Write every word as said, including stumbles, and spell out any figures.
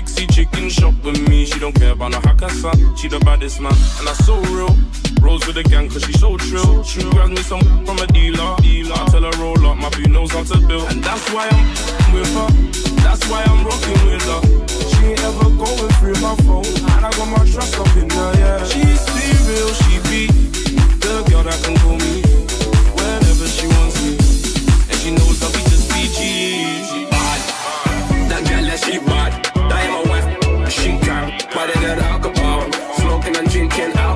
Dixie chicken shop with me. She don't care about no Hakkasan. She the baddest man, and that's so real. Rolls with the gang cause she so trill. She grabs me some from a dealer. dealer. I tell her roll up, my boo knows how to build. And that's why I'm with her. That's why I'm rocking with her. She ain't ever going through my phone, and I got my trust up in her, yeah. She's real, she be the girl that can call me whenever she wants me. And she knows that we just be G. She bad. That girl, yeah, she bad. That ain't my wife, she can. Better than alcohol. Smoking and drinking out.